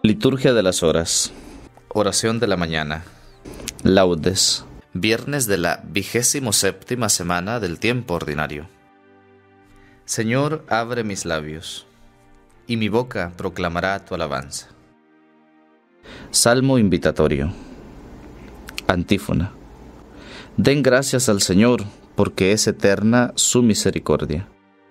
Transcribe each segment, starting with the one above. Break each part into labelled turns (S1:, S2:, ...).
S1: Liturgia de las horas. Oración de la mañana. Laudes. Viernes de la 27ª semana del tiempo ordinario. Señor, abre mis labios, y mi boca proclamará tu alabanza. Salmo invitatorio. Antífona. Den gracias al Señor, porque es eterna su misericordia.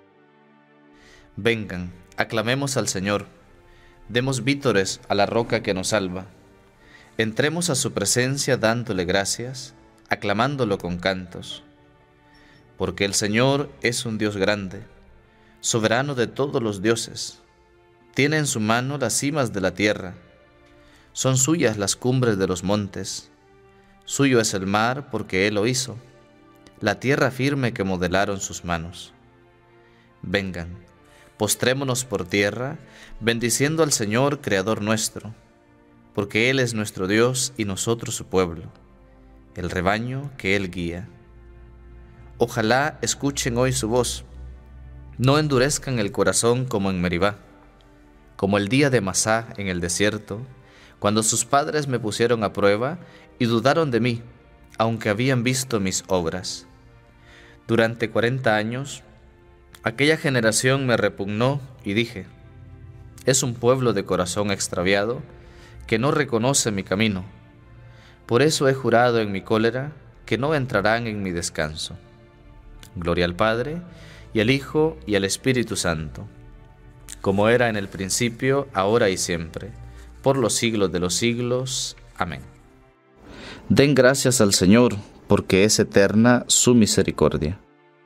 S1: Vengan, aclamemos al Señor. Demos vítores a la roca que nos salva. Entremos a su presencia dándole gracias, aclamándolo con cantos. Porque el Señor es un Dios grande, soberano de todos los dioses. Tiene en su mano las cimas de la tierra. Son suyas las cumbres de los montes. Suyo es el mar porque Él lo hizo, la tierra firme que modelaron sus manos. Vengan. Postrémonos por tierra, bendiciendo al Señor, Creador nuestro, porque Él es nuestro Dios y nosotros su pueblo, el rebaño que Él guía. Ojalá escuchen hoy su voz, no endurezcan el corazón como en Meribá, como el día de Masá en el desierto, cuando sus padres me pusieron a prueba y dudaron de mí, aunque habían visto mis obras. Durante 40 años, aquella generación me repugnó y dije, es un pueblo de corazón extraviado que no reconoce mi camino. Por eso he jurado en mi cólera que no entrarán en mi descanso. Gloria al Padre, y al Hijo, y al Espíritu Santo, como era en el principio, ahora y siempre, por los siglos de los siglos. Amén. Den gracias al Señor, porque es eterna su misericordia.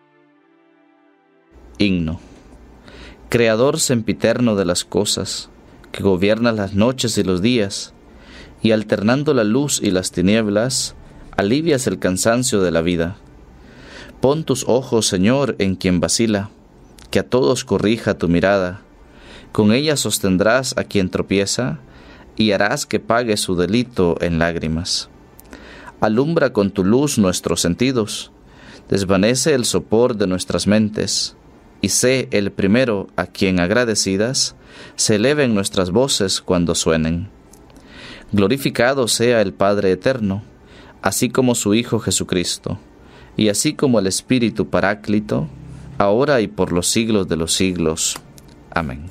S1: Himno. Creador sempiterno de las cosas, que gobiernas las noches y los días, y alternando la luz y las tinieblas, alivias el cansancio de la vida. Pon tus ojos, Señor, en quien vacila, que a todos corrija tu mirada. Con ella sostendrás a quien tropieza, y harás que pague su delito en lágrimas. Alumbra con tu luz nuestros sentidos, desvanece el sopor de nuestras mentes, y sé el primero a quien agradecidas se eleven nuestras voces cuando suenen. Glorificado sea el Padre eterno, así como su Hijo Jesucristo, y así como el Espíritu Paráclito, ahora y por los siglos de los siglos. Amén.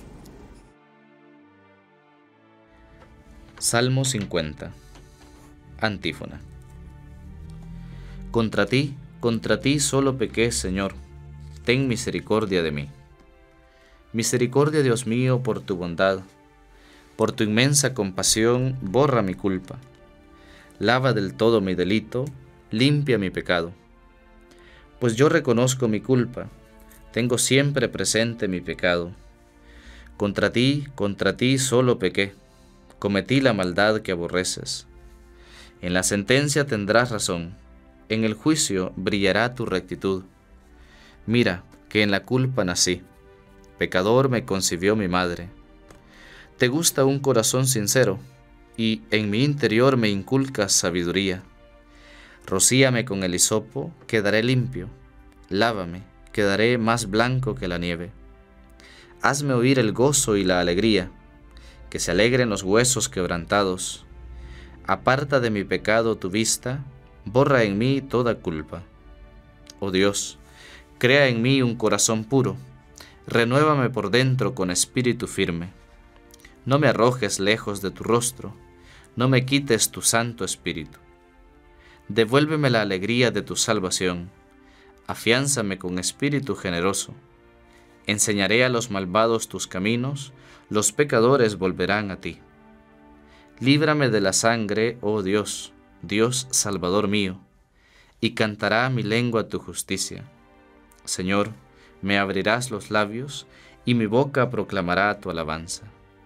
S1: Salmo 50. Antífona. Contra ti solo pequé, Señor. Ten misericordia de mí. Misericordia, Dios mío, por tu bondad, por tu inmensa compasión, borra mi culpa. Lava del todo mi delito, limpia mi pecado. Pues yo reconozco mi culpa, tengo siempre presente mi pecado. Contra ti solo pequé, cometí la maldad que aborreces. En la sentencia tendrás razón, en el juicio brillará tu rectitud. Mira, que en la culpa nací, pecador me concibió mi madre. Te gusta un corazón sincero, y en mi interior me inculcas sabiduría. Rocíame con el hisopo, quedaré limpio. Lávame, quedaré más blanco que la nieve. Hazme oír el gozo y la alegría, que se alegren los huesos quebrantados. Aparta de mi pecado tu vista, borra en mí toda culpa. Oh Dios, crea en mí un corazón puro, renuévame por dentro con espíritu firme. No me arrojes lejos de tu rostro, no me quites tu Santo Espíritu. Devuélveme la alegría de tu salvación, afiánzame con espíritu generoso. Enseñaré a los malvados tus caminos, los pecadores volverán a ti. Líbrame de la sangre, oh Dios, Dios Salvador mío, y cantará mi lengua tu justicia. Señor, me abrirás los labios, y mi boca proclamará tu alabanza.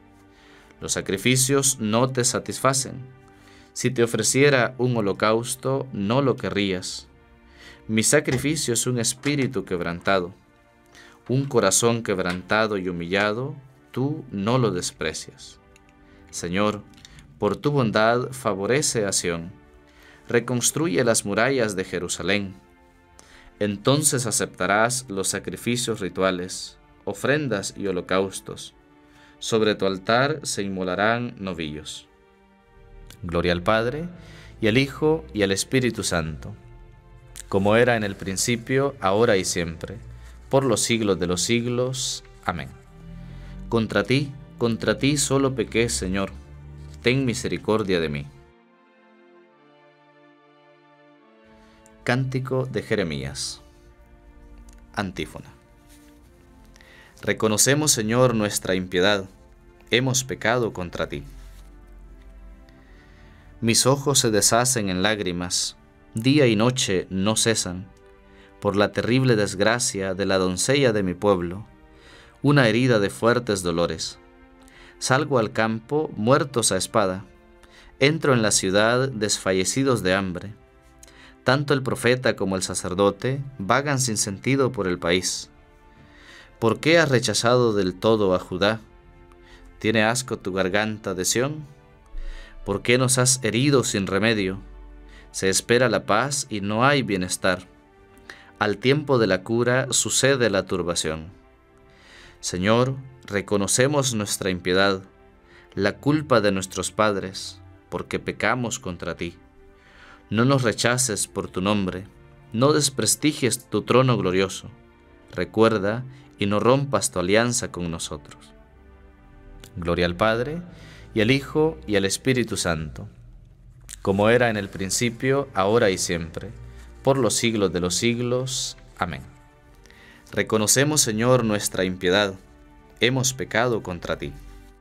S1: Los sacrificios no te satisfacen. Si te ofreciera un holocausto, no lo querrías. Mi sacrificio es un espíritu quebrantado. Un corazón quebrantado y humillado, tú no lo desprecias. Señor, por tu bondad favorece a Sión. Reconstruye las murallas de Jerusalén. Entonces aceptarás los sacrificios rituales, ofrendas y holocaustos. Sobre tu altar se inmolarán novillos. Gloria al Padre, y al Hijo, y al Espíritu Santo, como era en el principio, ahora y siempre, por los siglos de los siglos. Amén. Contra ti solo pequé, Señor. Ten misericordia de mí. Cántico de Jeremías. Antífona. Reconocemos, Señor, nuestra impiedad. Hemos pecado contra ti. Mis ojos se deshacen en lágrimas, día y noche no cesan, por la terrible desgracia de la doncella de mi pueblo, una herida de fuertes dolores. Salgo al campo, muertos a espada, entro en la ciudad, desfallecidos de hambre. Tanto el profeta como el sacerdote vagan sin sentido por el país. ¿Por qué has rechazado del todo a Judá? ¿Tiene asco tu garganta de Sión? ¿Por qué nos has herido sin remedio? Se espera la paz y no hay bienestar. Al tiempo de la cura sucede la turbación. Señor, reconocemos nuestra impiedad, la culpa de nuestros padres, porque pecamos contra ti. No nos rechaces por tu nombre, no desprestigies tu trono glorioso. Recuerda y no rompas tu alianza con nosotros. Gloria al Padre, y al Hijo, y al Espíritu Santo, como era en el principio, ahora y siempre, por los siglos de los siglos. Amén. Reconocemos, Señor, nuestra impiedad. Hemos pecado contra ti.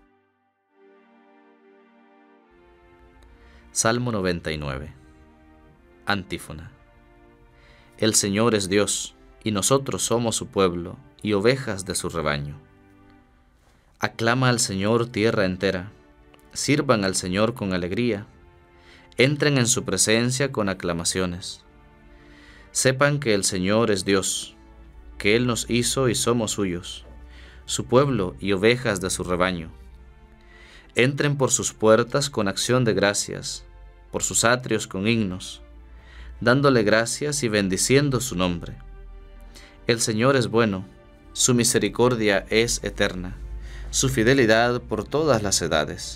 S1: Salmo 99. Antífona. El Señor es Dios, y nosotros somos su pueblo, y ovejas de su rebaño. Aclama al Señor tierra entera. Sirvan al Señor con alegría, entren en su presencia con aclamaciones. Sepan que el Señor es Dios, que Él nos hizo y somos suyos, su pueblo y ovejas de su rebaño. Entren por sus puertas con acción de gracias, por sus atrios con himnos, dándole gracias y bendiciendo su nombre. El Señor es bueno, su misericordia es eterna, su fidelidad por todas las edades.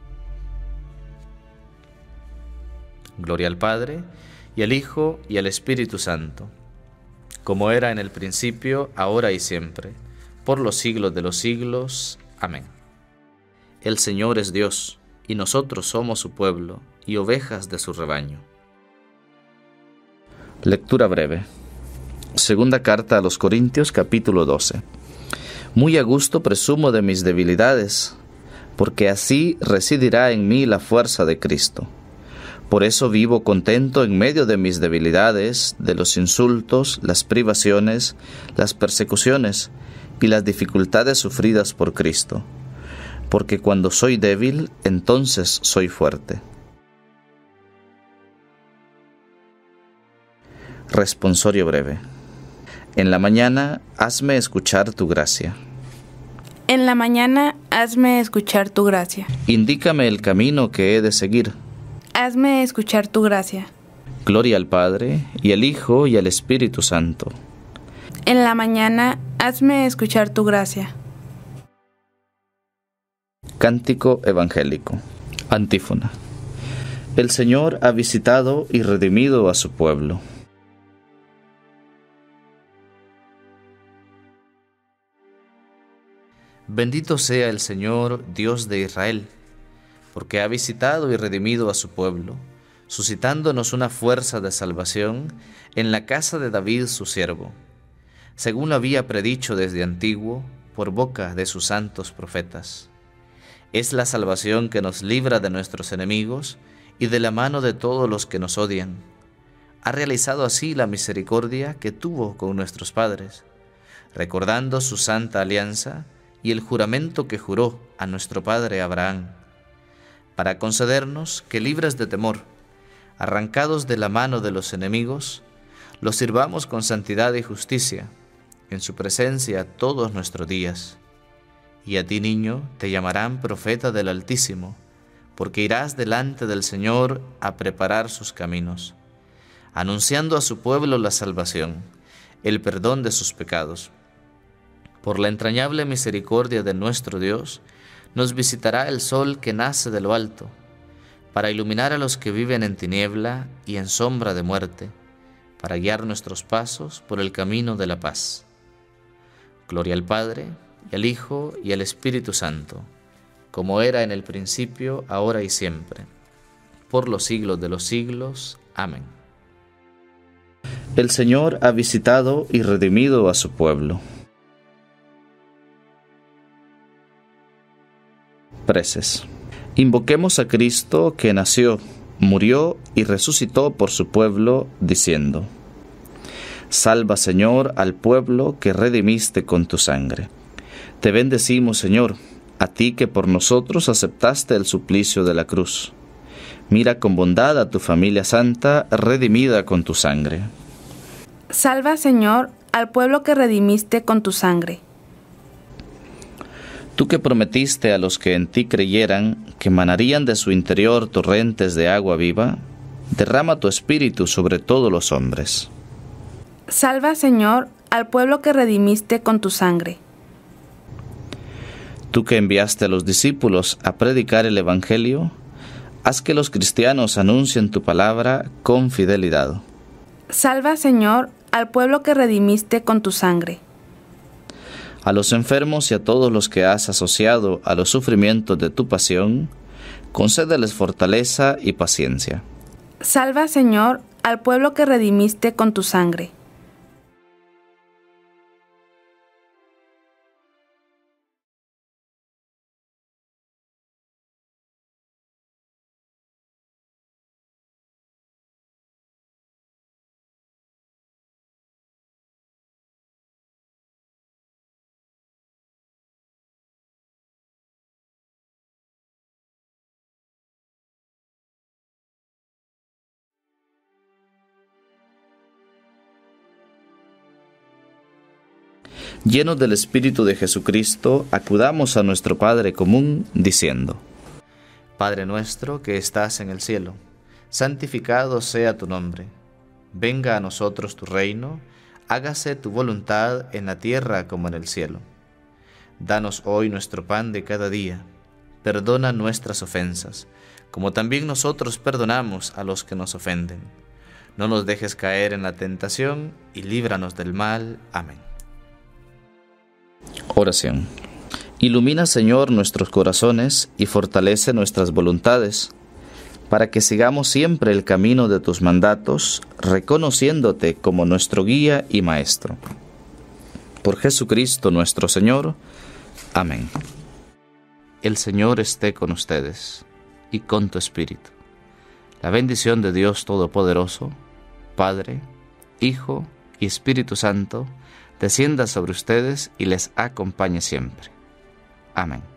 S1: Gloria al Padre, y al Hijo, y al Espíritu Santo, como era en el principio, ahora y siempre, por los siglos de los siglos. Amén. El Señor es Dios, y nosotros somos su pueblo, y ovejas de su rebaño. Lectura breve. Segunda carta a los Corintios, capítulo 12. Muy a gusto presumo de mis debilidades, porque así residirá en mí la fuerza de Cristo. Por eso vivo contento en medio de mis debilidades, de los insultos, las privaciones, las persecuciones y las dificultades sufridas por Cristo. Porque cuando soy débil, entonces soy fuerte. Responsorio breve. En la mañana, hazme escuchar tu gracia.
S2: En la mañana, hazme escuchar tu gracia.
S1: Indícame el camino que he de seguir.
S2: Hazme escuchar tu gracia.
S1: Gloria al Padre, y al Hijo, y al Espíritu Santo.
S2: En la mañana, hazme escuchar tu gracia.
S1: Cántico evangélico. Antífona. El Señor ha visitado y redimido a su pueblo. Bendito sea el Señor, Dios de Israel, porque ha visitado y redimido a su pueblo, suscitándonos una fuerza de salvación en la casa de David su siervo, según lo había predicho desde antiguo por boca de sus santos profetas. Es la salvación que nos libra de nuestros enemigos y de la mano de todos los que nos odian. Ha realizado así la misericordia que tuvo con nuestros padres, recordando su santa alianza y el juramento que juró a nuestro padre Abraham, para concedernos que, libres de temor, arrancados de la mano de los enemigos, los sirvamos con santidad y justicia, en su presencia todos nuestros días. Y a ti, niño, te llamarán profeta del Altísimo, porque irás delante del Señor a preparar sus caminos, anunciando a su pueblo la salvación, el perdón de sus pecados, Por la entrañable misericordia de nuestro Dios, nos visitará el sol que nace de lo alto, para iluminar a los que viven en tiniebla y en sombra de muerte, para guiar nuestros pasos por el camino de la paz. Gloria al Padre, y al Hijo, y al Espíritu Santo, como era en el principio, ahora y siempre, por los siglos de los siglos. Amén. El Señor ha visitado y redimido a su pueblo. Preces. Invoquemos a Cristo que nació, murió y resucitó por su pueblo, diciendo: Salva, Señor, al pueblo que redimiste con tu sangre. Te bendecimos, Señor, a ti que por nosotros aceptaste el suplicio de la cruz. Mira con bondad a tu familia santa, redimida con tu sangre.
S2: Salva, Señor, al pueblo que redimiste con tu sangre.
S1: Tú que prometiste a los que en ti creyeran que manarían de su interior torrentes de agua viva, derrama tu espíritu sobre todos los hombres.
S2: Salva, Señor, al pueblo que redimiste con tu sangre.
S1: Tú que enviaste a los discípulos a predicar el Evangelio, haz que los cristianos anuncien tu palabra con fidelidad.
S2: Salva, Señor, al pueblo que redimiste con tu sangre.
S1: A los enfermos y a todos los que has asociado a los sufrimientos de tu pasión, concédeles fortaleza y paciencia.
S2: Salva, Señor, al pueblo que redimiste con tu sangre.
S1: Llenos del Espíritu de Jesucristo, acudamos a nuestro Padre común, diciendo: Padre nuestro que estás en el cielo, santificado sea tu nombre. Venga a nosotros tu reino, hágase tu voluntad en la tierra como en el cielo. Danos hoy nuestro pan de cada día. Perdona nuestras ofensas, como también nosotros perdonamos a los que nos ofenden. No nos dejes caer en la tentación y líbranos del mal. Amén. Oración. Ilumina, Señor, nuestros corazones y fortalece nuestras voluntades, para que sigamos siempre el camino de tus mandatos, reconociéndote como nuestro guía y maestro. Por Jesucristo nuestro Señor. Amén. El Señor esté con ustedes y con tu espíritu. La bendición de Dios Todopoderoso, Padre, Hijo y Espíritu Santo, descienda sobre ustedes y les acompañe siempre. Amén.